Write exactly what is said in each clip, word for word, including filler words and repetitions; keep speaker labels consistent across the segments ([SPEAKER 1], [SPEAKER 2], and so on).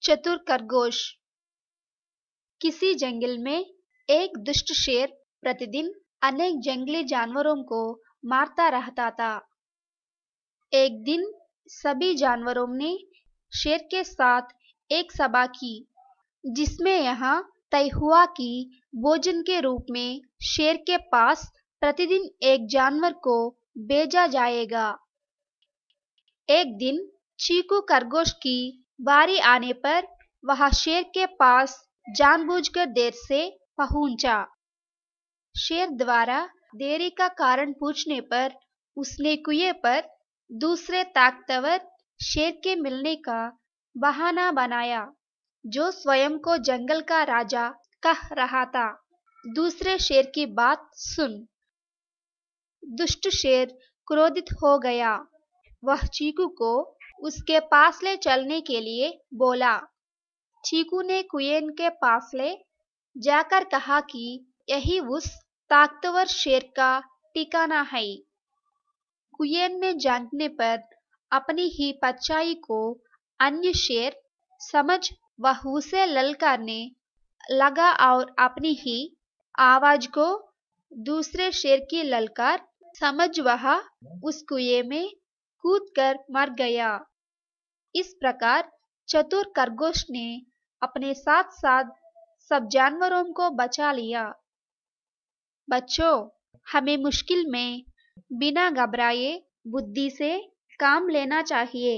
[SPEAKER 1] चतुर खरगोश। किसी जंगल में एक दुष्ट शेर प्रतिदिन अनेक जंगली जानवरों को मारता रहता था। एक दिन सभी जानवरों ने शेर के साथ एक सभा की, जिसमें यह तय हुआ कि भोजन के रूप में शेर के पास प्रतिदिन एक जानवर को भेजा जाएगा। एक दिन चीकू खरगोश की बारी आने पर वह शेर के पास जानबूझकर देर से पहुंचा। शेर द्वारा देरी का कारण पूछने पर उसने कुएं पर दूसरे ताकतवर शेर के मिलने का बहाना बनाया, जो स्वयं को जंगल का राजा कह रहा था। दूसरे शेर की बात सुन दुष्ट शेर क्रोधित हो गया। वह चीकू को उसके पास ले चलने के लिए बोला। चीकू ने कुएं के पास ले जाकर कहा कि यही उस ताकतवर शेर का ठिकाना है। कुएं में झांकने पर अपनी ही परछाई को अन्य शेर समझ वह उसे ललकारने लगा और अपनी ही आवाज को दूसरे शेर की ललकार समझ वह उस कुएं में कूदकर मर गया। इस प्रकार चतुर खरगोश ने अपने साथ साथ सब जानवरों को बचा लिया। बच्चों, हमें मुश्किल में बिना घबराए बुद्धि से काम लेना चाहिए।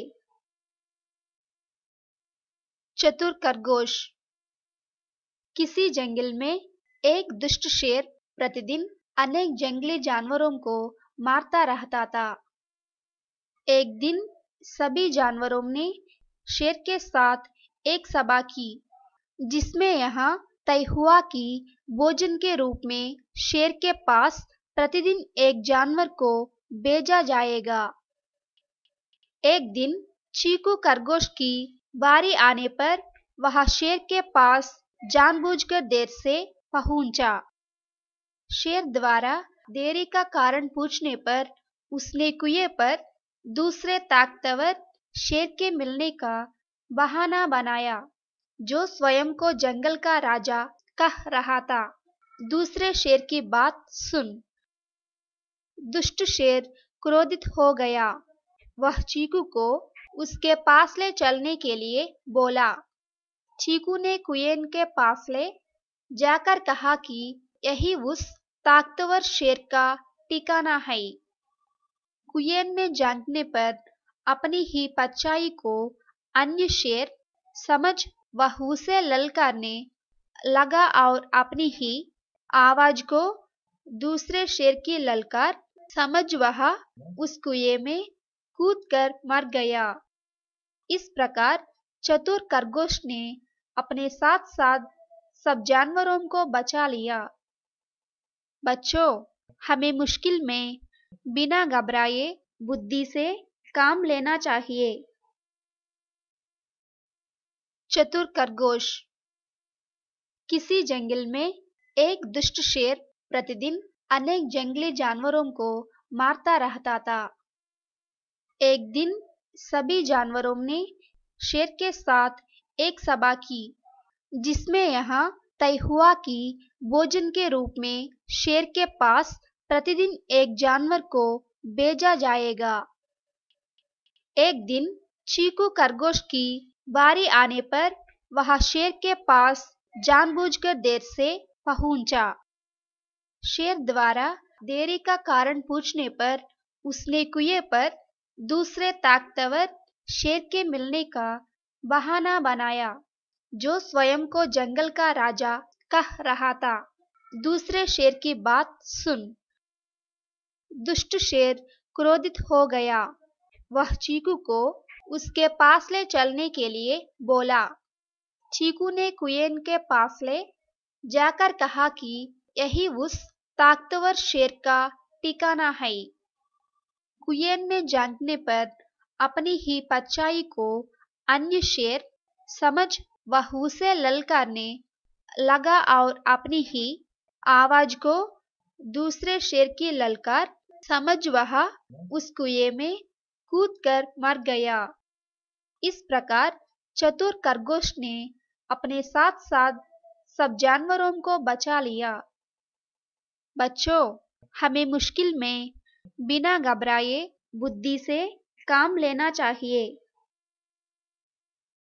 [SPEAKER 1] चतुर खरगोश। किसी जंगल में एक दुष्ट शेर प्रतिदिन अनेक जंगली जानवरों को मारता रहता था। एक दिन सभी जानवरों ने शेर के साथ एक सभा की, जिसमें यह तय हुआ कि भोजन के रूप में शेर के पास प्रतिदिन एक जानवर को भेजा जाएगा। एक दिन चीकू खरगोश की बारी आने पर वह शेर के पास जानबूझकर देर से पहुंचा। शेर द्वारा देरी का कारण पूछने पर उसने कुएं पर दूसरे ताकतवर शेर के मिलने का बहाना बनाया, जो स्वयं को जंगल का राजा कह रहा था। दूसरे शेर की बात सुन दुष्ट शेर क्रोधित हो गया। वह चीकू को उसके पास ले चलने के लिए बोला। चीकू ने कुएं के पास ले जाकर कहा कि यही उस ताकतवर शेर का ठिकाना है। कुएं में झांकने पर अपनी ही परछाई को अन्य शेर समझ वह उसे ललकारने लगा और अपनी ही आवाज को दूसरे शेर की ललकार समझ वह उस कुएं में कूदकर मर गया। इस प्रकार चतुर खरगोश ने अपने साथ साथ सब जानवरों को बचा लिया। बच्चों, हमें मुश्किल में बिना घबराए बुद्धि से काम लेना चाहिए। चतुर खरगोश। किसी जंगल में एक दुष्ट शेर प्रतिदिन अनेक जंगली जानवरों को मारता रहता था। एक दिन सभी जानवरों ने शेर के साथ एक सभा की, जिसमें यह तय हुआ कि भोजन के रूप में शेर के पास प्रतिदिन एक जानवर को भेजा जाएगा। एक दिन चीकू खरगोश की बारी आने पर वह शेर के पास जानबूझकर देर से पहुंचा। शेर द्वारा देरी का कारण पूछने पर उसने कुएं पर दूसरे ताकतवर शेर के मिलने का बहाना बनाया, जो स्वयं को जंगल का राजा कह रहा था। दूसरे शेर की बात सुन दुष्ट शेर क्रोधित हो गया। वह चीकू को उसके पास ले चलने के लिए बोला। चीकू ने कुएं के पास ले जाकर कहा कि यही उस ताकतवर शेर का ठिकाना है। कुएं में झांकने पर अपनी ही परछाई को अन्य शेर समझ वह उसे ललकारने लगा और अपनी ही आवाज को दूसरे शेर की ललकार समझ वह उस कुएं में कूदकर मर गया। इस प्रकार चतुर खरगोश ने अपने साथ साथ सब जानवरों को बचा लिया। बच्चों, हमें मुश्किल में बिना घबराए बुद्धि से काम लेना चाहिए।